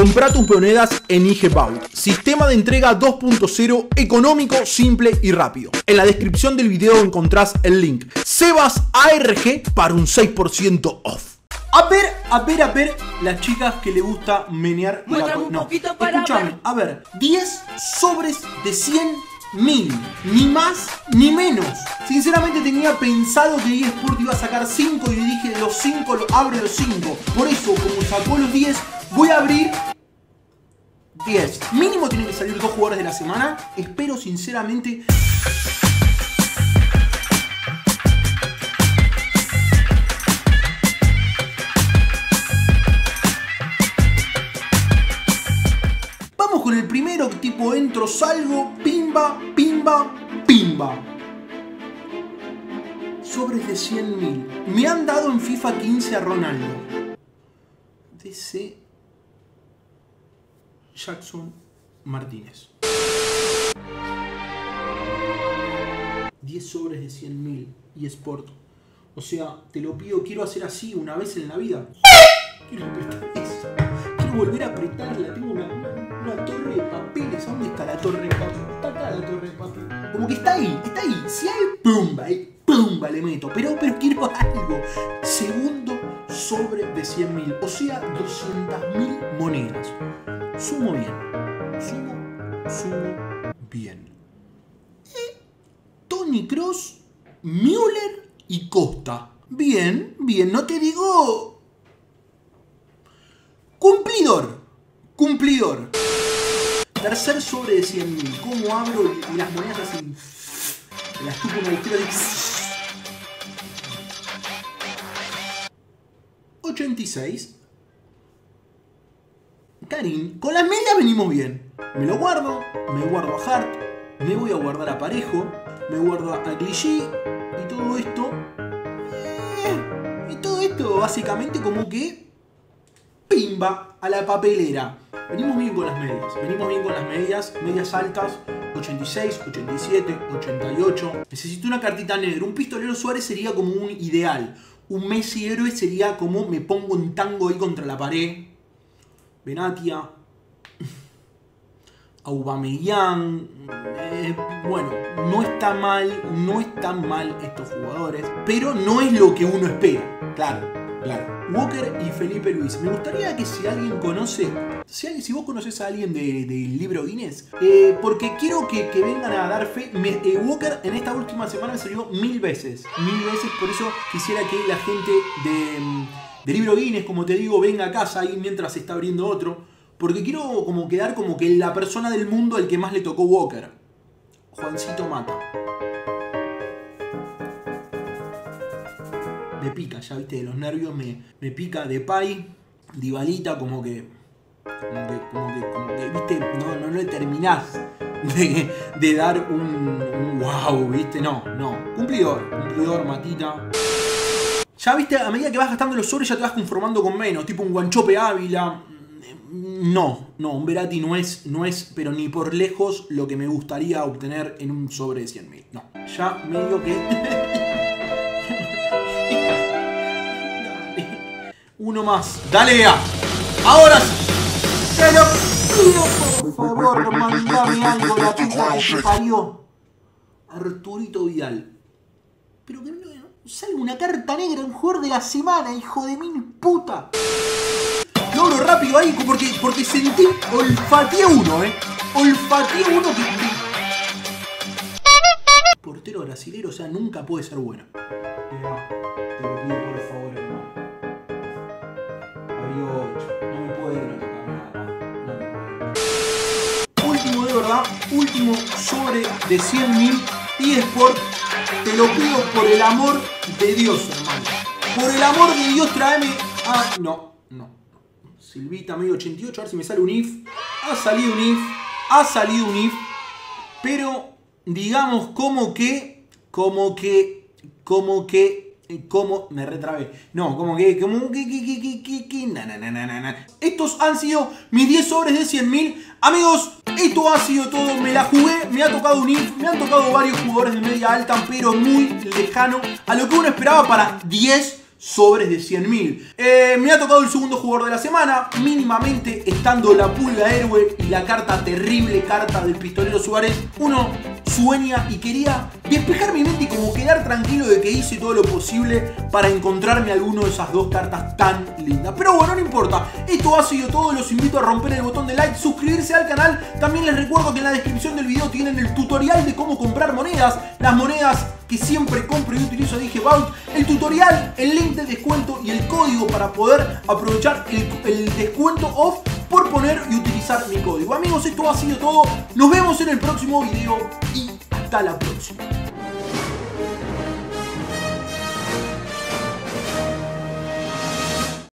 Comprá tus monedas en IGBAUT. Sistema de entrega 2.0 económico, simple y rápido. En la descripción del video encontrás el link Sebas ARG para un 6% off. A ver, las chicas que le gusta menear la... No, escúchame, a ver, 10 sobres de 100.000, ni más ni menos. Sinceramente tenía pensado que eSport iba a sacar 5 y dije los 5, abre los 5. Por eso, como sacó los 10, voy a abrir 10. Mínimo tienen que salir 2 jugadores de la semana. Espero sinceramente... Vamos con el primero, tipo entro, salgo, pimba, pimba, pimba. Sobres de 100.000. Me han dado en FIFA 15 a Ronaldo. DC Jackson Martínez. 10 sobres de 100.000 eSport. O sea, te lo pido, quiero hacer así una vez en la vida. Quiero apretar eso. Quiero volver a apretarla. Tengo una torre de papeles. ¿A dónde está la torre de papeles? Está acá la torre de papeles. Como que está ahí, está ahí. Si hay pumba le meto. Pero quiero algo. Segundo sobre de 100.000. O sea, 200.000 monedas. Sumo bien. Sumo bien. Toni Kroos, Müller y Costa. Bien, no te digo... Cumplidor. Tercer sobre de 100.000. ¿Cómo abro y las monedas así? Las tupo en el estilo de... 86. Karim, con las medias venimos bien. Me lo guardo, me guardo a Hart, me voy a guardar a Parejo, me guardo a Clichy y todo esto. Y todo esto básicamente como que pimba a la papelera. Venimos bien con las medias, medias altas, 86, 87, 88. Necesito una cartita negra. Un pistolero Suárez sería como un ideal. Un Messi héroe sería como me pongo en tango ahí contra la pared. Benatia, Aubameyang, bueno, no están mal estos jugadores, pero no es lo que uno espera, claro. Walker y Felipe Luis. Me gustaría que si alguien conoce, si vos conoces a alguien del libro Guinness, porque quiero que vengan a dar fe. Walker en esta última semana me salió 1000 veces, por eso quisiera que la gente del libro Guinness, como te digo, venga a casa ahí mientras se está abriendo otro, porque quiero como quedar como que la persona del mundo al que más le tocó Walker. Juancito Mata. Me pica, ya viste, de los nervios me pica. Depay, Dybalita, como que viste, no le terminás de dar un wow, viste, no. Cumplidor, Matita. Ya viste, a medida que vas gastando los sobres ya te vas conformando con menos, tipo un Guanchope Ávila. No, un Verratti no es, pero ni por lejos lo que me gustaría obtener en un sobre de 100.000. No, ya medio que... Uno más. Dale ya. Ahora sí. Te lo pido, por favor, mandame algo, la puta que parió. Arturito Vidal. Pero que no salga una carta negra en jugador de la semana, hijo de mil puta. Lo abro rápido ahí porque sentí, olfateé uno, Olfateé uno que... Portero brasilero, o sea, nunca puede ser bueno. Te lo pido por favor, hermano. No me puede tocar nada. Último de verdad, último sobre de 100.000 eSport. Te lo pido por el amor de Dios, hermano. Por el amor de Dios, tráeme. No. Silvita, medio 88, a ver si me sale un if. Ha salido un if. Pero, digamos, me retrabé. No, Estos han sido mis 10 sobres de 100.000. Amigos, esto ha sido todo. Me la jugué, me ha tocado un if. Me han tocado varios jugadores de media alta, pero muy lejano a lo que uno esperaba para 10 sobres de 100.000. Me ha tocado el segundo jugador de la semana, mínimamente estando la pulga héroe y la carta terrible, carta del pistolero Suárez. Uno sueña y quería despejar mi mente y como quedar tranquilo de que hice todo lo posible para encontrarme alguno de esas dos cartas tan lindas. Pero bueno, no importa, esto ha sido todo. Los invito a romper el botón de like, suscribirse al canal. También les recuerdo que en la descripción del video tienen el tutorial de cómo comprar monedas, las monedas que siempre compro y utilizo de IGBaut, el tutorial, el link de descuento y el código para poder aprovechar el descuento off por poner y utilizar mi código. Amigos, esto ha sido todo. Nos vemos en el próximo video y hasta la próxima.